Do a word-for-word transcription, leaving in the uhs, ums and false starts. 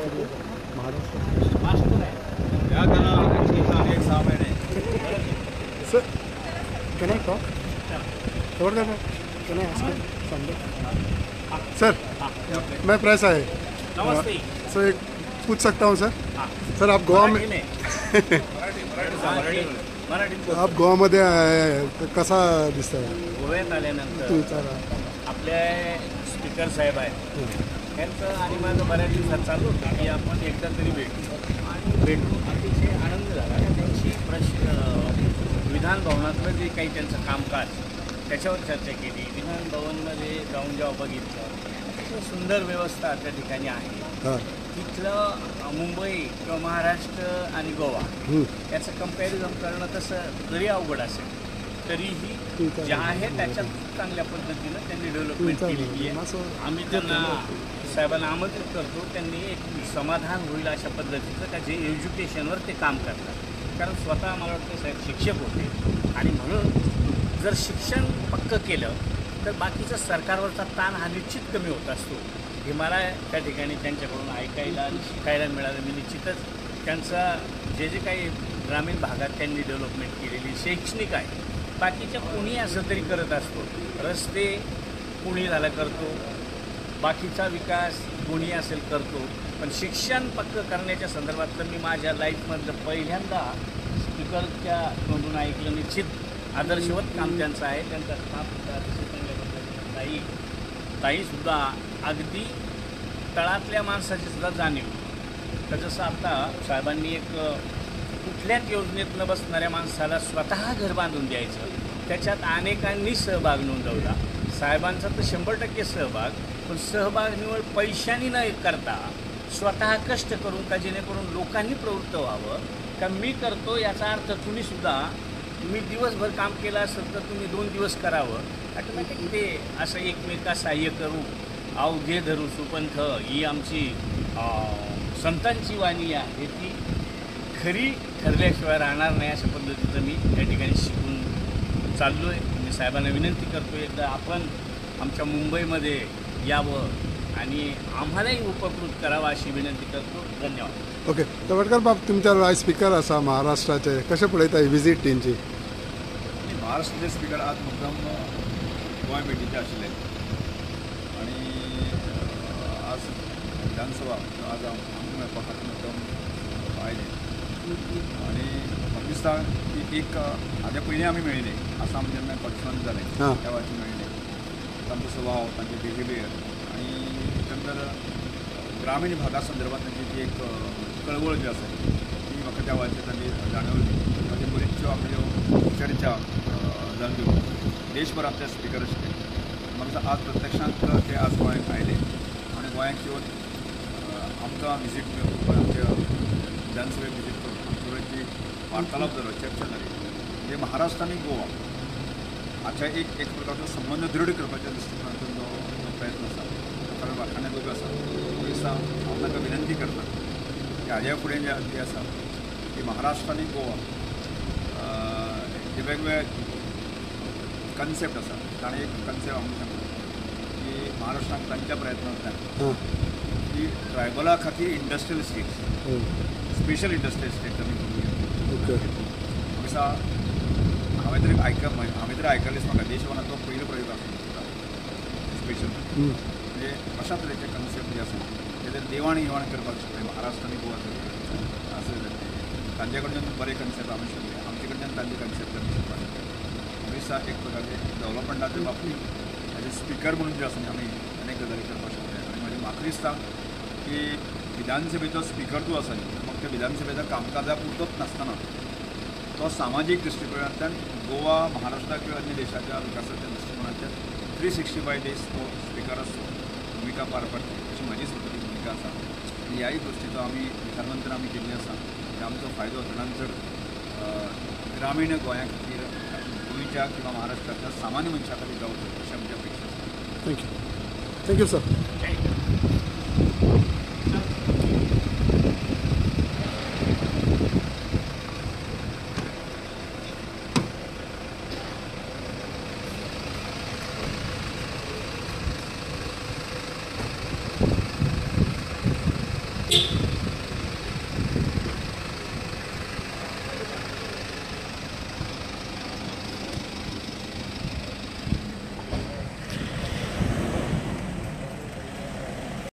Sir, can I talk? What can I, can I ask you something? Sir, मैं press है। नमस्ते। Sir एक पूछ सकता हूँ सर? सर आप गोवा में आप गोवामध्ये कसा दिसताय? गोव्यात आल्यानंतर आपले स्पीकर साहेब आहेत त्यांचं आणि माझं बऱ्याच दिवसात चालू होतं की आपण एकदा तरी भेटू आणि भेटून अतिशय आनंद झाला। त्यांची प्रश्न विधान भवनातलं जे काही त्यांचं कामकाज त्याच्यावर चर्चा केली। विधान भवनमध्ये जाऊन जेव्हा बघितलं सुंदर व्यवस्था त्या ठिकाणी आहे। तिथलं मुंबई किंवा महाराष्ट्र आणि गोवा याचं कंपॅरिझन करणं तसं जरी अवघड असेल तरीही जे आहे त्याच्यात चांगल्या पद्धतीनं त्यांनी डेव्हलपमेंट केलेली आहे। आम्ही त्यांना साहेबांना आमंत्रित करतो त्यांनी एक समाधान होईल अशा पद्धतीचं त्याचे एज्युकेशनवर ते काम करतात। कारण स्वतः मला वाटतं साहेब शिक्षक होते आणि म्हणून जर शिक्षण पक्कं केलं तर बाकीचा सरकारवरचा ताण हा निश्चित कमी होत असतो। हे मला त्या ठिकाणी त्यांच्याकडून ऐकायला आणि शिकायला मिळालं। मी निश्चितच त्यांचा जे जे काही ग्रामीण भागात त्यांनी डेव्हलपमेंट केलेली शैक्षणिक आहे बाकीच्या कोणी असं तरी करत असतो। रस्ते कोणी झाला करतो, बाकीचा विकास कोणी असेल करतो, पण शिक्षण पक्कं करण्याच्या संदर्भातलं मी माझ्या लाईफमधलं पहिल्यांदा स्पीकरच्या तोंडून ऐकलं। निश्चित आदर्शवत काम त्यांचं आहे। त्यांचा स्टाफसुद्धा अतिशय चांगल्या पद्धतीनं ताई ताईसुद्धा अगदी तळातल्या माणसाची सुद्धा जाणीव तर जसं आता साहेबांनी एक कुठल्याच योजनेत न बसणाऱ्या माणसाला स्वतः घर बांधून द्यायचं त्याच्यात अनेकांनी सहभाग नोंदवला। साहेबांचा तर शंभर टक्के सहभाग, पण सहभाग निवड पैशांनी न करता स्वतः कष्ट करून का जेणेकरून लोकांनी प्रवृत्त व्हावं का मी करतो याचा अर्थ तुम्हीसुद्धा मी दिवसभर काम केलं असेल तर तुम्ही दोन दिवस करावं ऑटोमॅटिक ते असं एकमेका सहाय्य करू अवघे धरू सुपंथ ही आमची संतांची वाणी आहे ती खरी ठरल्याशिवाय राहणार नाही अशा पद्धतीचं मी त्या ठिकाणी शिकून चाललो आहे। मी साहेबांना विनंती करतो एकदा आपण आमच्या मुंबईमध्ये यावं आणि आम्हालाही उपकृत करावं अशी विनंती करतो। धन्यवाद। ओके तवडकर बाब तुमच्या स्पीकर असा महाराष्ट्राचे कसे पळयता विजीट टीमची? महाराष्ट्राचे स्पीकर आज मुद्दाम गोवा भेटीचे आशिल्ले आणि आज विधानसभा आज आमकां मेळपा खातीर मुद्दाम आयले आणि म्हाका दिसता की एक हाज्या पयलीं आमी मेळिल्ले आसाम जेन्ना पक्षांत जालें त्या वेळाचेर मेळिल्ले तांचो स्वभाव तांचे बिहेवियर आणि एकंदर ग्रामीण भागा संदर्भात त्यांची जी एक कळवळ जी आसा ती म्हाका त्या वेळाचेर तांणी जाणवली। म्हणजे बऱ्योचश्यो आपल्यो चर्चा जाल्ल्यो देशभरांतले स्पीकर आशिल्ले। म्हाका आज प्रत्यक्षांत ते आज गोंयांत आयले आनी गोंयांत येवन आमकां विजीट आमच्या विधानसभेक विजीट करून आमची वार्तालाप जालो चर्चा जाली म्हणजे महाराष्ट्र आनी गोवा हाच्या एक एक प्रकारचो संबंध दृढ करपाच्या दृश्टिकोनातून जो जो प्रयत्न आसा कारण वाखाणे जोग आसा दिसा हांव ताका विनंती करता की हाज्या फुडें जे जे आसा की महाराष्ट्र आनी गोवा जे वेगवेगळे कन्सेप्ट आसा ताणें एक कन्सेप्ट आमकां सांगलो की महाराष्ट्राक तांच्या प्रयत्नांतल्यान की ट्रायबला खातीर industrial states special industrial state आमी करूं दिसा हांवें तरी आयक हांवें तरी आयकलें म्हाका देशभरांतलो पयलो प्रयोग आसा स्पेशल म्हणजे अशा तरेचे कन्सेप्ट जे आसा ते देवाण घेवाण करपाक शकता महाराष्ट्र आनी गोवा असं तांचे कडच्यान बरे कन्सेप्ट आमी शिकले आमचे कडच्यान तांचे कन्सेप्ट आमी शिकपाक शकता दिसा एक प्रकारचे डेव्हलपमेंटाचे बाबतींत ताजे स्पीकर म्हणून जे आसा आमी अनेक गजाली करपाक शकता आनी म्हणजे म्हाका दिसता की विधानसभेचो स्पीकर जो आसा फक्त विधानसभेच्या कामकाजा पुरतोच नासतना तो सामाजीक दृश्टिकोनांतल्यान गोवा महाराष्ट्र किंवा अन्य देशाच्या विकासाच्या दृश्टिकोनांतल्यान थ्री सिक्स्टी फाय डेज तो स्पीकर असतो भूमिका पार पडटा अशी म्हजी स्वतंत्र भूमिका आसा आनी ह्याय गोश्टीचो आमी विचारवंतन आमी केल्ली आसा की आमचो फायदो चडांत चड ग्रामीण गोंया खातीर गोंयच्या किंवा महाराष्ट्राच्या सामान्य मनशा खातीर जावचो अशी आमची अपेक्षा आसा। Thank you thank you sir. आहे